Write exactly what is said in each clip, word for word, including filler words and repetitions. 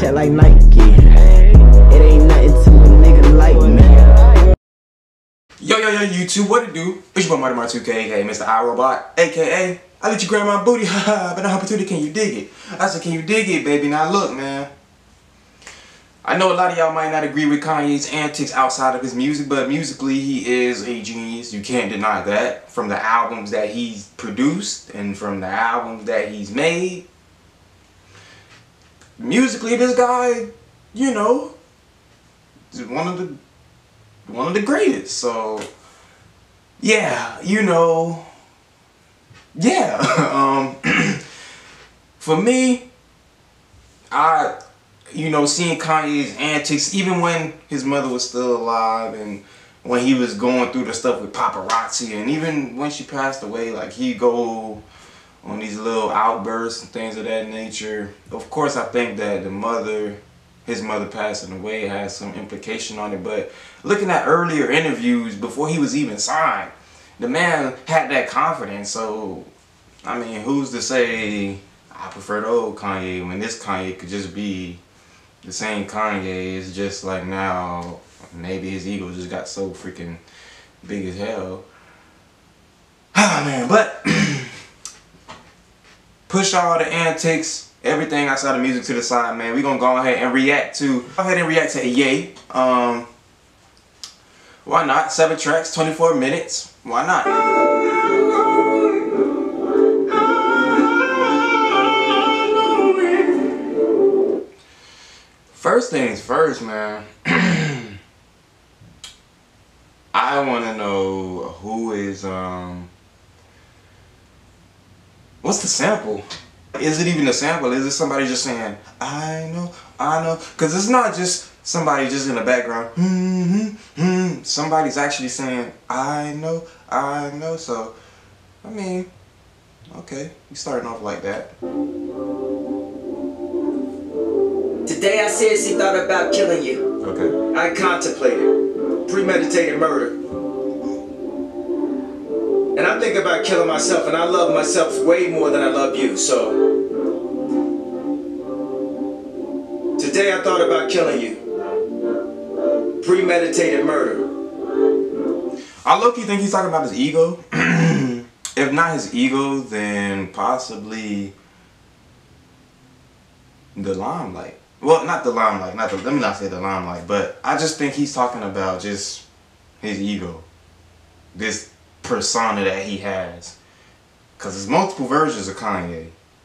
that like Nike. It ain't nothing to a nigga like me. Yo, yo, yo, YouTube, what it do? It's your boy Marty Marty two K, aka Mister iRobot, aka I let you grab my booty, haha, but no opportunity, can you dig it? I said, can you dig it, baby? Now look, man. I know a lot of y'all might not agree with Kanye's antics outside of his music, but musically he is a genius. You can't deny that. From the albums that he's produced and from the albums that he's made. Musically, this guy, you know, is one of the one of the greatest. So yeah, you know, yeah. um, for me, I. You know, seeing Kanye's antics, even when his mother was still alive and when he was going through the stuff with paparazzi, and even when she passed away, like he'd go on these little outbursts and things of that nature. Of course, I think that the mother, his mother passing away has some implication on it, but looking at earlier interviews before he was even signed, the man had that confidence. So, I mean, who's to say I prefer the old Kanye when this Kanye could just be the same Kanye? Is just like now, maybe his ego just got so freaking big as hell. Ah, man, but push all the antics, everything outside of music to the side, man. We're gonna go ahead and react to, go ahead and react to Ye. Um, why not? Seven tracks, twenty-four minutes. Why not? First things first, man. I want to know who is, um, what's the sample? Is it even a sample? Is it somebody just saying, I know, I know? Because it's not just somebody just in the background. Mm-hmm, mm-hmm. Somebody's actually saying, I know, I know. So, I mean, okay, you starting off like that. Today I seriously thought about killing you. Okay. I contemplated premeditated murder. And I'm thinking about killing myself, and I love myself way more than I love you, so today I thought about killing you. Premeditated murder. I low-key think he's talking about his ego. If not his ego, then possibly the limelight. Well, not the limelight, not the, let me not say the limelight, but I just think he's talking about just his ego. This persona that he has. Because there's multiple versions of Kanye.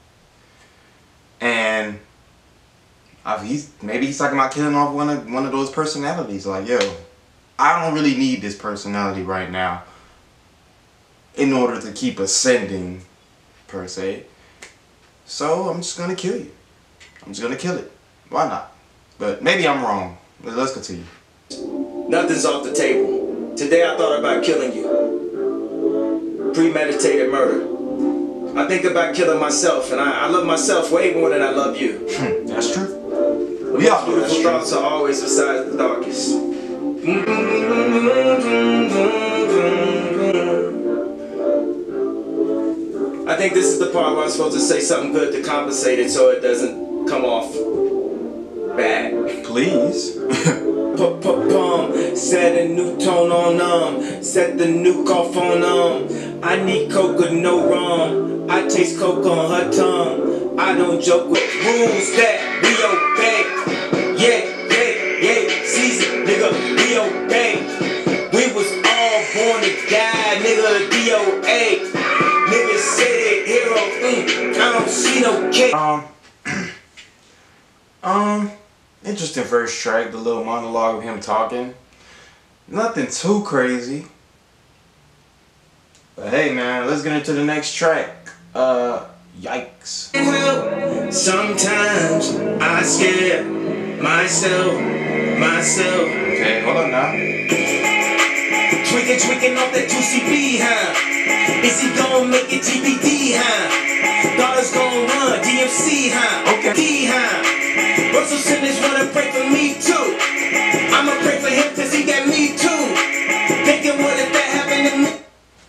And I, he's, maybe he's talking about killing off one of, one of those personalities. Like, yo, I don't really need this personality right now in order to keep ascending, per se. So I'm just going to kill you. I'm just going to kill it. Why not? But maybe I'm wrong. Let's continue. Nothing's off the table. Today I thought about killing you. Premeditated murder. I think about killing myself, and I, I love myself way more than I love you. That's true. The We most all know that's beautiful true. thoughts are always beside the darkest. I think this is the part where I'm supposed to say something good to compensate it so it doesn't come off bad. Please. P-p-pum, set a new tone on um, set the nuke off on um. I need coke with no rum. I taste coke on her tongue. I don't joke with rules that we obey. Yeah, yeah, yeah, season, nigga, we obey. We was all born to die, nigga, D O A. Niggas say they hero, mm, I don't see no cake. Um, um, interesting first track, the little monologue of him talking. Nothing too crazy. But hey man, let's get into the next track. Uh, yikes. Sometimes I scare myself, myself. Okay, hold on now. Tweaking, tweaking off that juicy B, huh? Is he gonna make it G B D, huh? Dollars gonna run, D M C, huh? Okay. D, huh? Russell Simmons wanna pray for me too. I'ma pray for him cause he got me too. Thinking what if that happened to me?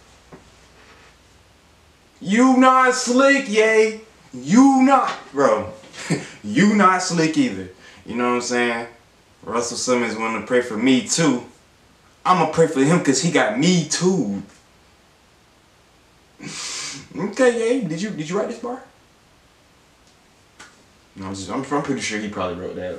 You not slick, yay. You not, bro. You not slick either. You know what I'm saying? Russell Simmons wanted to pray for me too. I'm gonna pray for him because he got me too. Okay, yeah. Did you did you write this bar? No, I'm, just, I'm I'm pretty sure he probably wrote that.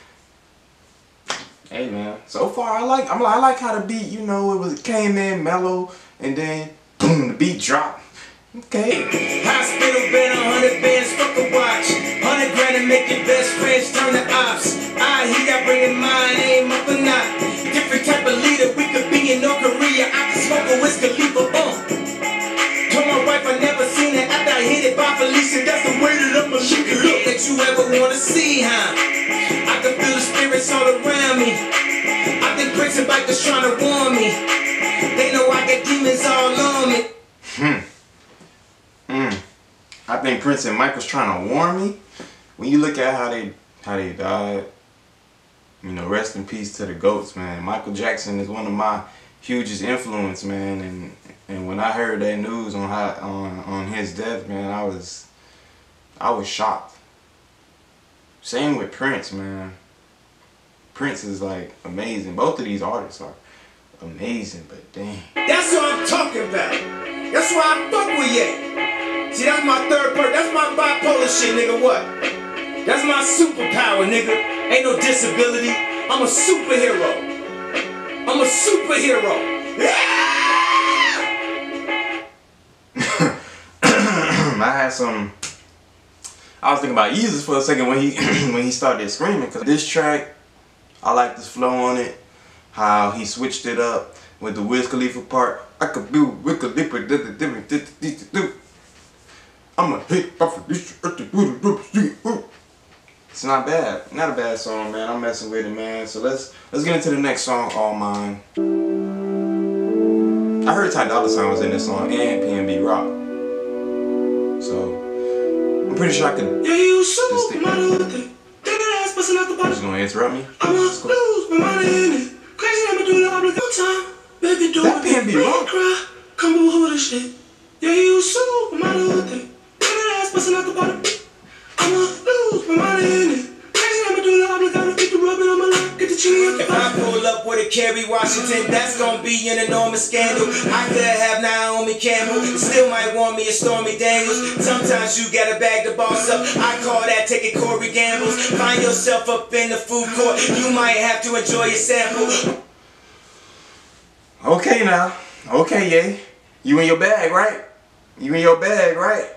Hey man, so far I like I'm I like how the beat, you know, it was it came in mellow and then boom, the beat dropped. Okay. Hospital bed, a hundred bands, fuck a watch. Hundred grand to make your best friends turn to ops. I hear y'all bringing mine, aim up or not. Different type of leader, we could be in North Korea. I can smoke a whiskey, leave a bump. Told my wife I never seen it after I hit it by Felicia. That's the way that I'ma look it up that you ever wanna see, huh? I can feel the spirits all around me. I think Prince and bikers trying to warn me. They know I got demons all on me. Hmm. Hmm. I think Prince and Michael's trying to warn me. When you look at how they how they died, you know, rest in peace to the GOATs, man. Michael Jackson is one of my hugest influence, man, and and when I heard that news on how on on his death, man, I was I was shocked. Same with Prince, man. Prince is like amazing. Both of these artists are amazing, but dang. That's what I'm talking about. That's why I fuck with you. See, that's my third part. That's my bipolar shit, nigga. What? That's my superpower, nigga. Ain't no disability. I'm a superhero. I'm a superhero. I had some. I was thinking about Yeezus for a second when he when he started screaming, because this track, I like this flow on it, how he switched it up with the Wiz Khalifa part. I could do Wiz Khalifa. I'm a hit. It's not bad. Not a bad song, man. I'm messing with it, man. So let's let's get into the next song, All Mine. I heard Ty Dolla $ign was in this song and P N B Rock. So I'm pretty sure I can Yeah, you just stick supermodel. Just gonna interrupt me? I must lose my money in it. Crazy, I'ma do the obligation time. Baby, do That P N B Rock. cry. Come over this shit. Yeah, you supermodel thing. That ass busting out the bottom. I'ma lose my money in it. Crazy, I'ma do the obligation. Get the rubbing on my lap. Get the chili up the If I pull up with a Kerry Washington, that's gonna be an enormous scandal. I could have Naomi Campbell. Still might want me a Stormy Daniels. Sometimes you gotta bag the boss up. I call that taking Corey Gambles. Find yourself up in the food court. You might have to enjoy your sample. Okay now. Okay, yeah. You in your bag, right? You in your bag, right?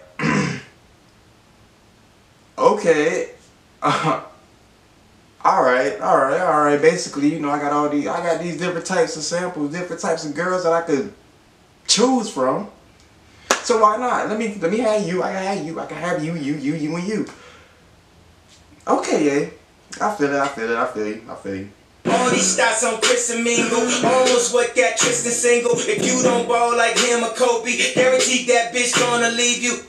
Okay. Uh, all right, all right, all right. Basically, you know, I got all these, I got these different types of samples, different types of girls that I could choose from. So why not? Let me, let me have you. I can have you. I can have you, you, you, you, and you. Okay, yeah. I feel it. I feel it. I feel you. I feel you. All these stats on Chris and Mingle, almost what got Tristan single. If you don't ball like him or Kobe, guaranteed that bitch gonna leave you.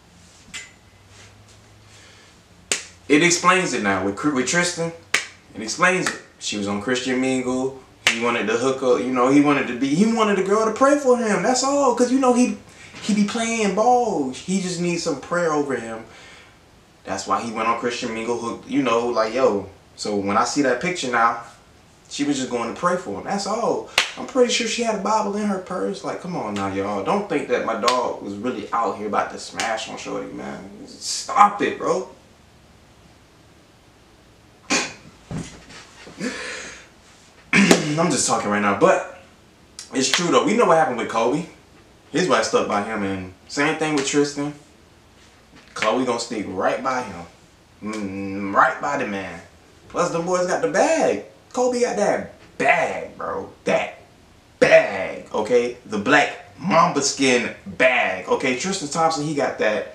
It explains it now with with Tristan. It explains it. She was on Christian Mingle. He wanted to hook up. You know, he wanted to be. He wanted the girl to pray for him. That's all. Cause you know he he be playing ball. He just needs some prayer over him. That's why he went on Christian Mingle. Hooked. You know, like yo. So when I see that picture now, she was just going to pray for him. That's all. I'm pretty sure she had a Bible in her purse. Like, come on now, y'all. Don't think that my dog was really out here about to smash on Shorty, man. Stop it, bro. I'm just talking right now, but it's true though. We know what happened with Kobe. His wife stuck by him, and same thing with Tristan. Chloe gonna stick right by him, mm, right by the man. Plus, them boys got the bag. Kobe got that bag, bro. That bag, okay? The black mamba skin bag, okay? Tristan Thompson, he got that.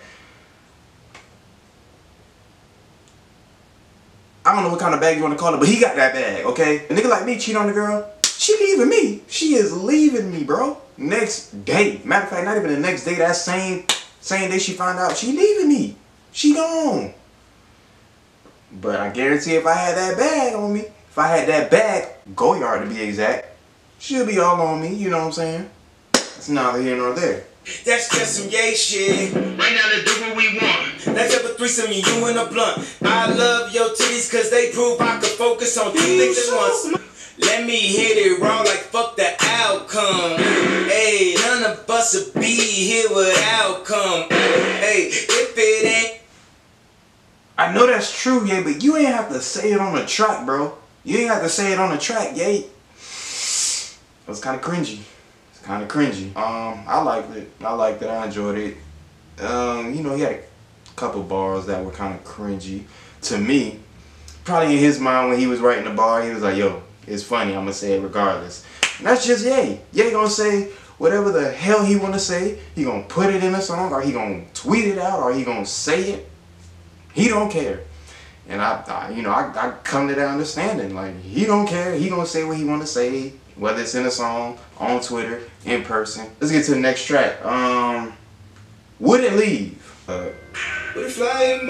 I don't know what kind of bag you want to call it, but he got that bag, okay? A nigga like me cheat on the girl, she leaving me. She is leaving me, bro. Next day. Matter of fact, not even the next day. That same, same day she found out, she leaving me. She gone. But I guarantee if I had that bag on me, if I had that bag, Goyard to be exact, she'll be all on me, you know what I'm saying? It's neither here nor there. That's just some gay shit. Right now, let's do what we want. Let's have a threesome, you and a blunt. I love your titties cause they prove I could focus on two things at once. Let me hit it raw like fuck the outcome. Hey, none of us would be here without come. Hey, if it ain't. I know that's true, yeah, but you ain't have to say it on the track, bro. You ain't have to say it on the track, yeah. It was kind of cringy. It's kind of cringy. Um, I liked it. I liked it. I enjoyed it. Um, you know, he had a couple bars that were kind of cringy to me. Probably in his mind when he was writing the bar, he was like, yo, it's funny, I'm gonna say it regardless. And that's just Ye. Ye gonna say whatever the hell he wanna say. He gonna put it in a song, or he gonna tweet it out, or he gonna say it. He don't care. And I, I you know, I, I come to that understanding. Like, he don't care. He gonna say what he wanna say, whether it's in a song, on Twitter, in person. Let's get to the next track. Um, Wouldn't Leave. Uh, if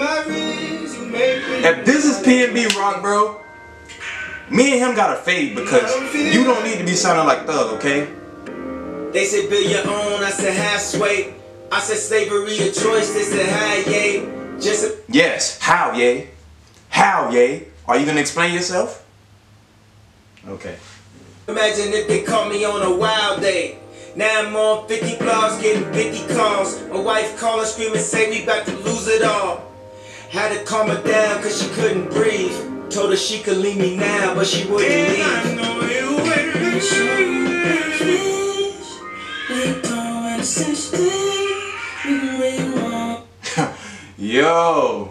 this is P N B Rock, bro, me and him got a fade because you don't need to be sounding like Thug, okay? They said build your own, I said half sway. I said slavery a choice, they said how, yay. Just a yes, how, yay? How, yay? Are you gonna explain yourself? Okay. Imagine if they caught me on a wild day. Now I'm on fifty blogs, getting fifty calls. My wife calling, screaming, say we about to lose it all. Had to calm her down cause she couldn't breathe. Told her she could leave me now, but she wouldn't leave. I know you Yo.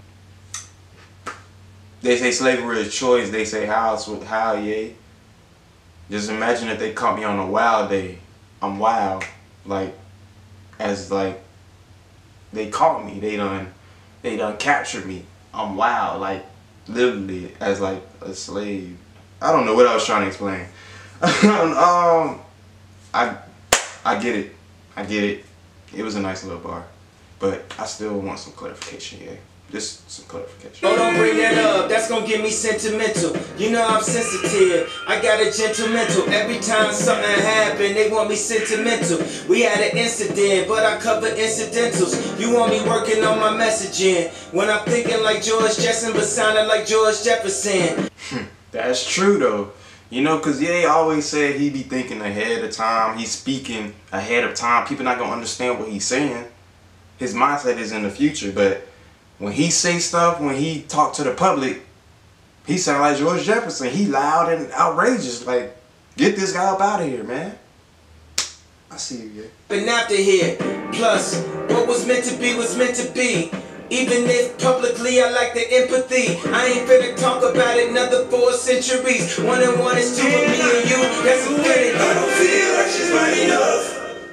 They say slavery is choice, they say how, how, yay. Just imagine if they caught me on a wild day. I'm wild, like, as like, they caught me, they done, they done captured me. I'm wild, like, literally, as like a slave. I don't know what I was trying to explain. um, I, I get it, I get it. It was a nice little bar, but I still want some clarification, yeah. Just some clarification. Oh, don't bring that up. That's gonna get me sentimental. You know I'm sensitive. I got a gentlemental. Every time something happen, they want me sentimental. We had an incident, but I cover incidentals. You want me working on my messaging when I'm thinking like George Jefferson, but sounding like George Jefferson. That's true though. You know, cause Ye always said he be thinking ahead of time. He's speaking ahead of time. People not gonna understand what he's saying. His mindset is in the future, but when he say stuff, when he talk to the public, he sound like George Jefferson. He loud and outrageous. Like, get this guy up out of here, man. I see you, yeah. Been after here. Plus, what was meant to be was meant to be. Even if publicly I lack the empathy, I ain't finna talk about it another four centuries. One and one is two, and me and you, that's infinity. I don't feel like she's mine enough.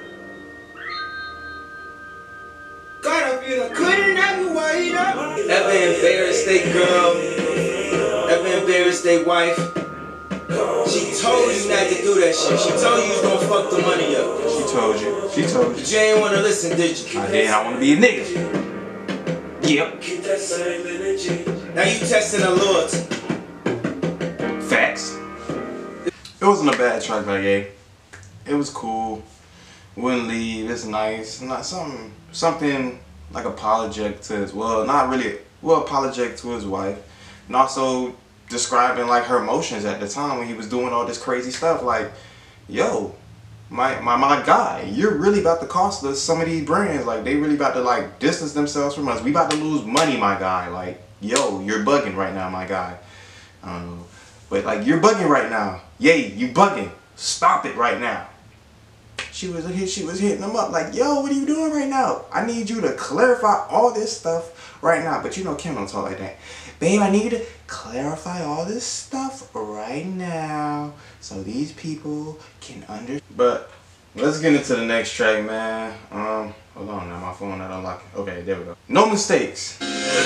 God, I feel I couldn't have you wait up. Ever embarrassed a girl? Ever embarrassed a wife? She told you not to do that shit. She told you you was gonna fuck the money up. She told you. She told you. But you ain't wanna listen, did you? I did. I wanna be a nigga. Yep. Keep that same energy. Now you testing the loyalty. Facts. It wasn't a bad track by Ye. It was cool. Wouldn't Leave. It's nice. Not something. Something like apologetic to his, well, not really, well, apologetic to his wife, and also describing like her emotions at the time when he was doing all this crazy stuff. Like, yo, my my my guy, you're really about to cost us some of these brands. Like, they really about to like distance themselves from us. We about to lose money, my guy. Like, yo, you're bugging right now, my guy. I don't know, but like, you're bugging right now. Yay, you bugging. Stop it right now. She was she was hitting him up like, yo, what are you doing right now? I need you to clarify all this stuff right now. But you know Kim don't talk like that. Babe, I need you to clarify all this stuff right now so these people can under. But let's get into the next track, man. Um, hold on now, my phone not unlocking. Okay, there we go. No Mistakes.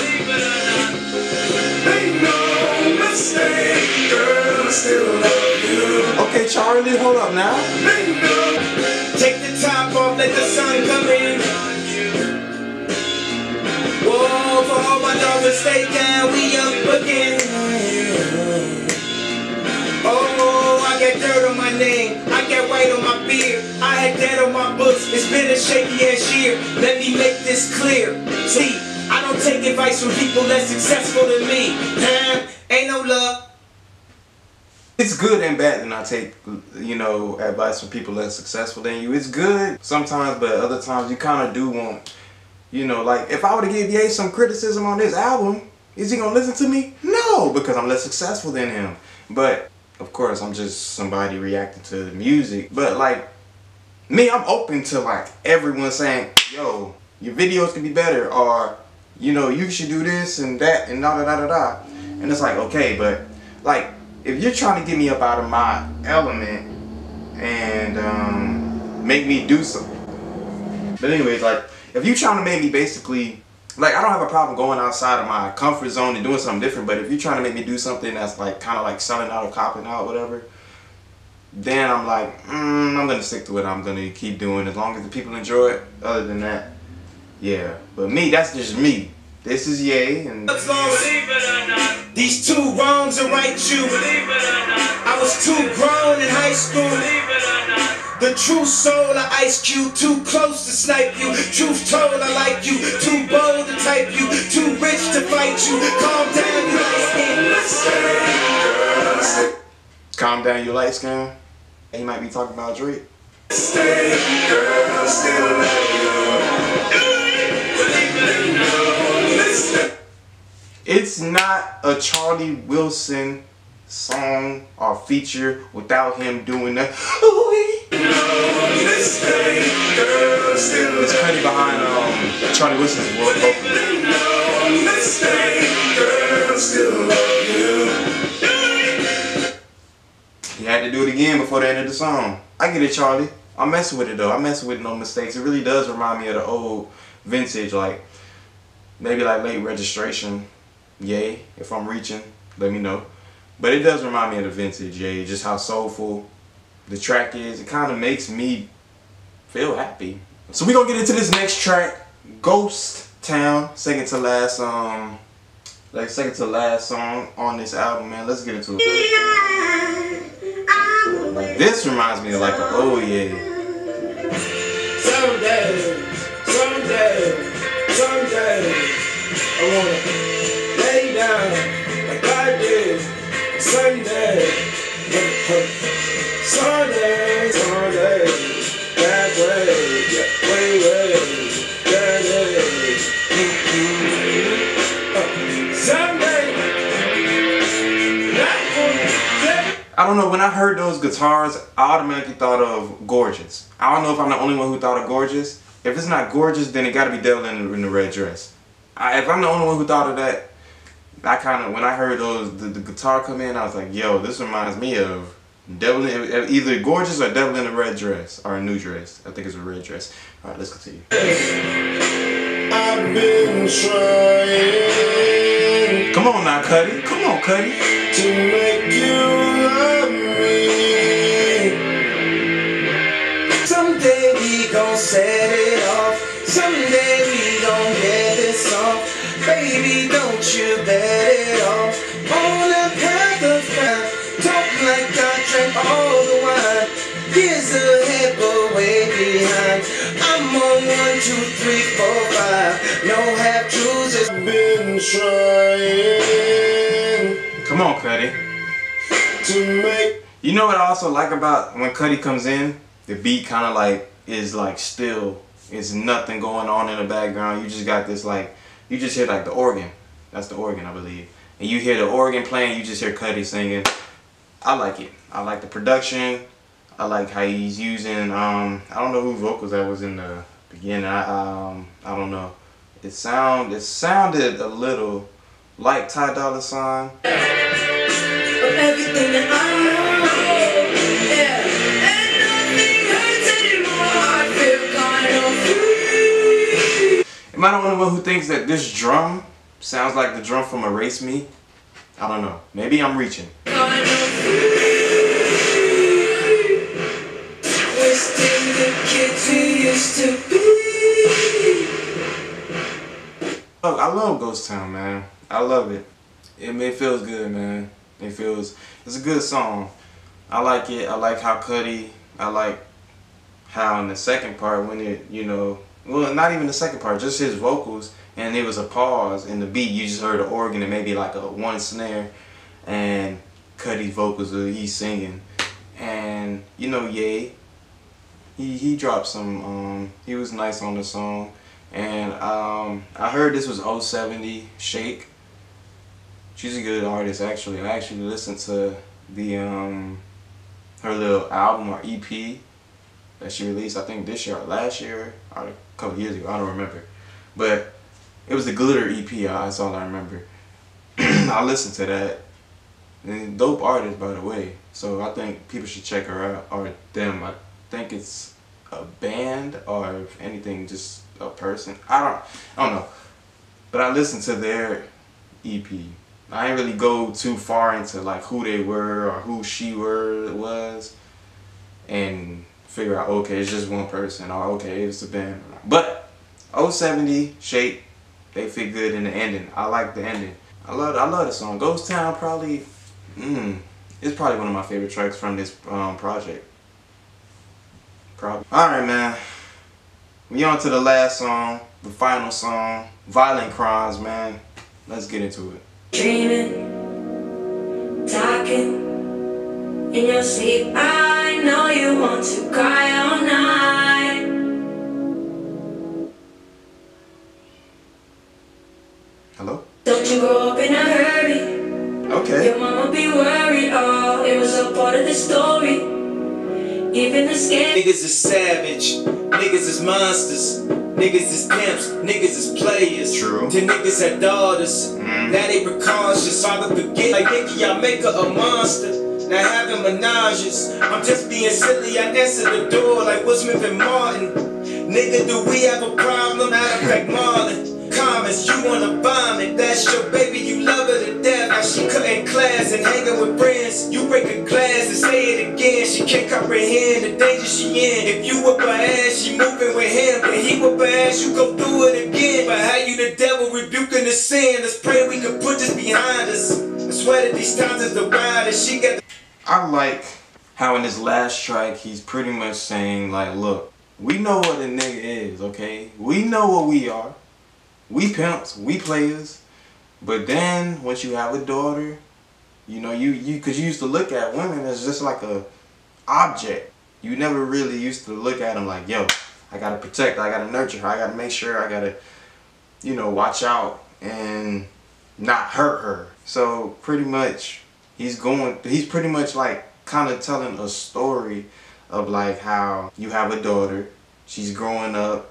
Make no mistake, girl, I still love you. Okay, Charlie, hold up now. Take the top off, let the sun come in. Whoa, for all my dogs that stay down, we up again. Oh, I got dirt on my name, I got white on my beard, I had dead on my books, it's been a shaky ass year. Let me make this clear. See, I don't take advice from people less successful than me. Huh? Ain't no love. It's good and bad to not take, you know, advice from people less successful than you. It's good sometimes, but other times you kind of do want, you know, like if I were to give Ye some criticism on this album, is he gonna listen to me? No, because I'm less successful than him. But of course, I'm just somebody reacting to the music. But like me, I'm open to like everyone saying, yo, your videos could be better, or you know, you should do this and that and da da da da da. And it's like, okay, but like if you're trying to get me up out of my element and um, make me do something. But anyways, like if you're trying to make me basically, like I don't have a problem going outside of my comfort zone and doing something different, but if you're trying to make me do something that's like kind of like selling out or copping out, whatever, then I'm like, mm, I'm gonna stick to what I'm gonna keep doing as long as the people enjoy it. Other than that, yeah. But me, that's just me. This is Ye, and these two wrongs are right, you. I was too grown in high school. The true soul of Ice Cube, too close to snipe you. Truth told, I like you. Too bold to type you. Too rich to fight you. Calm down, you light skin. Calm down, you light skin. He might be talking about Drake. Stay, girl, still love you. It's not a Charlie Wilson song or feature without him doing that. It's Kanye behind um, Charlie Wilson's vocal. He had to do it again before the end of the song. I get it, Charlie. I'm messing with it though. I'm messing with No Mistakes. It really does remind me of the old vintage, like maybe like late registration. Ye, if I'm reaching, let me know. But it does remind me of the vintage Ye, just how soulful the track is. It kind of makes me feel happy. So we're gonna get into this next track, Ghost Town, second to last um like second to last song on this album, man. Let's get into it. Like this reminds me of like a oh yeah. Someday, someday, someday, I wanna lay down like I did Sunday, Sunday, Sunday, that way, yeah, way, way, that way, mm-hmm. Sunday, that one, I don't know, when I heard those guitars, I automatically thought of Gorgeous. I don't know if I'm the only one who thought of Gorgeous. If it's not Gorgeous, then it gotta be Devil in the, in the Red Dress. I, if I'm the only one who thought of that, I kind of, when I heard those, the, the guitar come in, I was like, yo, this reminds me of Devil in, either Gorgeous or Devil in a Red Dress, or a new dress. I think it's a red dress. Alright, let's continue. I've been trying. Come on now, Cuddy. Come on, Cuddy. To make you love me. Someday we gon' set it off. Someday we gon' get this off. Baby, don't you bet it off. On the path of time, talk like I drank all the wine. Years ahead, but way behind. I'm on one, two, three, four, five. No half truths, just been trying. Come on, Cuddy. To make. You know what I also like about when Cuddy comes in? The beat kind of like is like still. It's nothing going on in the background. You just got this like. You just hear like the organ. That's the organ, I believe. And you hear the organ playing, you just hear Cuddy singing. I like it. I like the production. I like how he's using, um, I don't know whose vocals that was in the beginning. I, um, I don't know. It sound, it sounded a little like Ty Dolla Sign. Everything that I know, yeah. And nothing hurts anymore. I feel kind of free. Am I the only one who thinks that this drum sounds like the drum from Erase Me? I don't know. Maybe I'm reaching. Kind of free. Wasting the kids we used to be. Look, I love Ghost Town, man. I love it. It, it feels good, man. It feels, it's a good song. I like it. I like how Cuddy, I like how in the second part when it, you know, Well, not even the second part, just his vocals, and it was a pause in the beat. You just heard the organ and maybe like a one snare, and Cuddy's vocals, uh, he's singing, and you know, Ye, he he dropped some. Um, he was nice on the song, and um, I heard this was oh seventy Shake. She's a good artist actually. I actually listened to the um her little album or E P that she released, I think this year or last year or a couple years ago, I don't remember. But it was the Glitter E P, that's all I remember. I listened to that. And dope artist, by the way. So I think people should check her out, or them. I think it's a band, or if anything, just a person. I don't, I don't know. But I listened to their E P. I didn't really go too far into like who they were or who she were was, and figure out, okay, it's just one person, or okay, it's a band. But oh seventy Shake, they fit good in the ending. I like the ending. I love I love the song. Ghost Town probably, mm, it's probably one of my favorite tracks from this um, project. Probably. All right, man. We on to the last song, the final song, Violent Crimes, man. Let's get into it. Dreaming, talking in your sleep. I know you want to cry all night. Hello? Don't you grow up in a hurry. Okay. Your mama be worried. Oh, it was a part of the story. Even the scared Niggas is savage, niggas is monsters, niggas is pimps, niggas is players. True. Ten niggas had daughters, Mm. now they precautious. Father forget, like nigga, y'all make her a monster. Now having menages, I'm just being silly. I answer the door like Will Smith and Martin. Nigga, do we have a problem? Out of fact, Marlon. Comments, you wanna vomit. That's your baby, you love her to death. Now she cutting class and hanging with friends. You break a glass and say it again. She can't comprehend the danger she in. If you whip her ass, she moving with him. If he whip her ass, you go do it again. But how you the devil rebuking the sin? Let's pray we can put this behind us. I swear that these times is the wildest. She got the I like how in this last track he's pretty much saying like, look, we know what a nigga is, okay? We know what we are. We pimps, we players. But then once you have a daughter, you know, you you cause you used to look at women as just like a object. You never really used to look at them like, yo, I gotta protect her, I gotta nurture her, I gotta make sure, I gotta, you know, watch out and not hurt her. So pretty much he's going, he's pretty much like kind of telling a story of like how you have a daughter, she's growing up,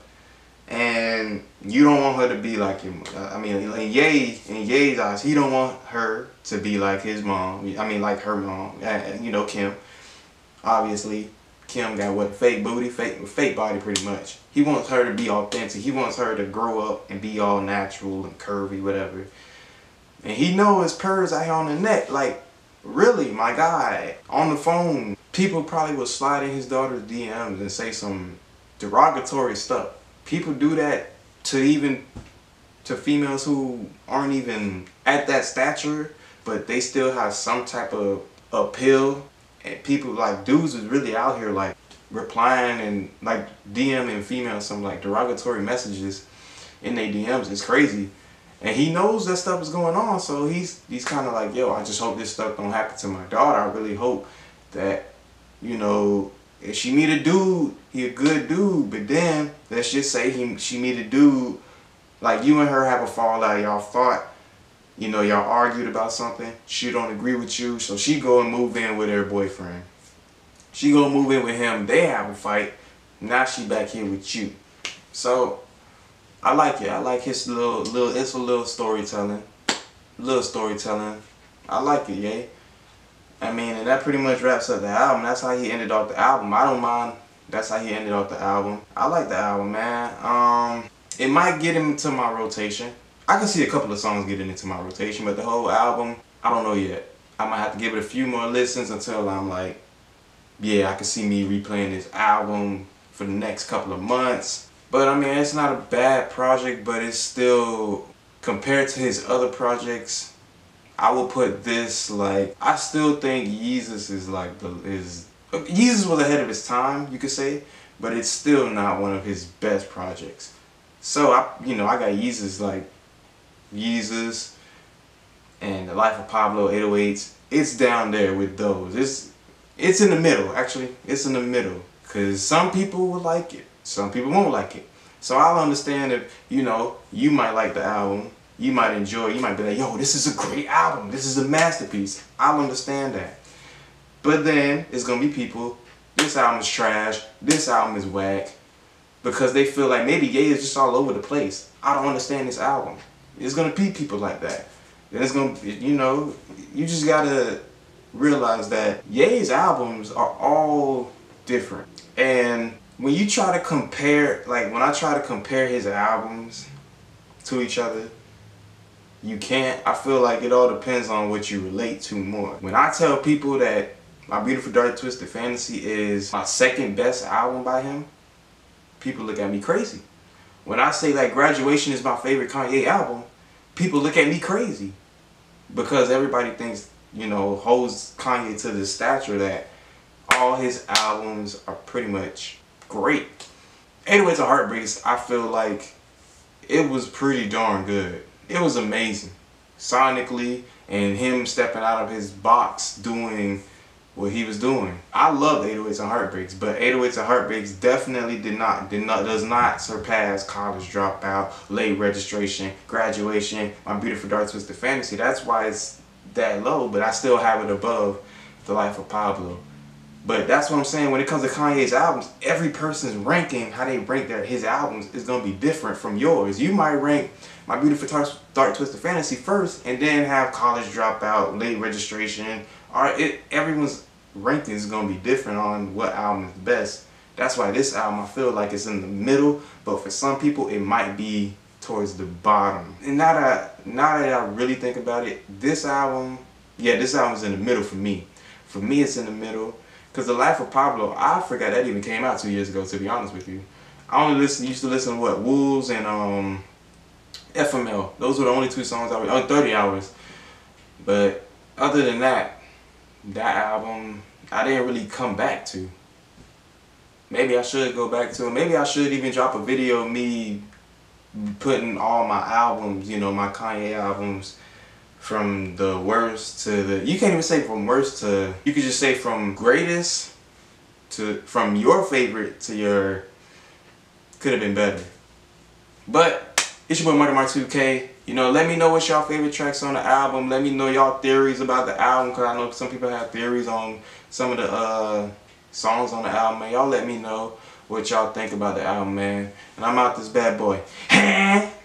and you don't want her to be like your, I mean, in Ye, in Ye's eyes, he don't want her to be like his mom. I mean, like her mom, you know, Kim. Obviously, Kim got what, fake booty, fake, fake body pretty much. He wants her to be authentic. He wants her to grow up and be all natural and curvy, whatever. And he knows his purrs out here on the net, like, really, my guy, on the phone, people probably will slide in his daughter's D Ms and say some derogatory stuff. People do that to even to females who aren't even at that stature, but they still have some type of appeal. And people like dudes is really out here like replying and like DMing females some like derogatory messages in their D Ms. It's crazy. And he knows that stuff is going on, so he's he's kind of like, yo, I just hope this stuff don't happen to my daughter. I really hope that, you know, if she meet a dude, he a good dude, but then let's just say he she meet a dude, like you and her have a fallout, y'all fought, you know, y'all argued about something, she don't agree with you, so she go and move in with her boyfriend. She go move in with him, they have a fight, now she back here with you. So I like it. I like his little little it's a little storytelling. Little storytelling. I like it, yeah. I mean, and that pretty much wraps up the album. That's how he ended off the album. I don't mind. That's how he ended off the album. I like the album, man. Um, it might get into my rotation. I can see a couple of songs getting into my rotation, but the whole album, I don't know yet. I might have to give it a few more listens until I'm like, yeah, I can see me replaying this album for the next couple of months. But I mean, it's not a bad project, but it's still, compared to his other projects, I will put this like, I still think Yeezus is like the, is, Yeezus was ahead of his time, you could say, but it's still not one of his best projects. So I, you know, I got Yeezus like Yeezus and The Life of Pablo, eight oh eights. It's down there with those. It's it's in the middle. Actually, it's in the middle because some people will like it, some people won't like it. So I'll understand if, you know, you might like the album, you might enjoy it, you might be like, yo, this is a great album, this is a masterpiece. I'll understand that. But then it's gonna be people, this album is trash, this album is whack, because they feel like maybe Ye is just all over the place. I don't understand this album. It's gonna be people like that. Then it's gonna, you know, you just gotta realize that Ye's albums are all different. And when you try to compare, like when I try to compare his albums to each other, you can't. I feel like it all depends on what you relate to more. When I tell people that My Beautiful Dark Twisted Fantasy is my second best album by him, people look at me crazy. When I say like Graduation is my favorite Kanye album, people look at me crazy. Because everybody thinks, you know, holds Kanye to the stature that all his albums are pretty much great. eight oh eights and Heartbreaks, I feel like it was pretty darn good. It was amazing. Sonically, and him stepping out of his box doing what he was doing. I love eight oh eights and Heartbreaks, but eight oh eights and Heartbreaks definitely did not, did not, does not surpass College Dropout, Late Registration, Graduation, My Beautiful Dark Twisted Fantasy. That's why it's that low, but I still have it above The Life of Pablo. But that's what I'm saying, when it comes to Kanye's albums, every person's ranking, how they rank their his albums is going to be different from yours. You might rank My Beautiful Dark, Dark Twisted Fantasy first, and then have College Dropout, Late Registration. Or it, everyone's ranking is going to be different on what album is the best. That's why this album, I feel like it's in the middle, but for some people it might be towards the bottom. And now that, now that I really think about it, this album, yeah, this album's in the middle for me. For me, it's in the middle. Because The Life of Pablo, I forgot that even came out two years ago, to be honest with you. I only listen, used to listen to what, Wolves and um, F M L. Those were the only two songs I was, oh, thirty hours. But other than that, that album, I didn't really come back to. Maybe I should go back to it. Maybe I should even drop a video of me putting all my albums, you know, my Kanye albums, from the worst to the, you can't even say from worst to, you could just say from greatest to, from your favorite to your, could have been better. But it's your boy Murder Mark two K. You know, let me know what's y'all favorite tracks on the album. Let me know y'all theories about the album, because I know some people have theories on some of the uh, songs on the album, man. Y'all let me know what y'all think about the album, man. And I'm out this bad boy.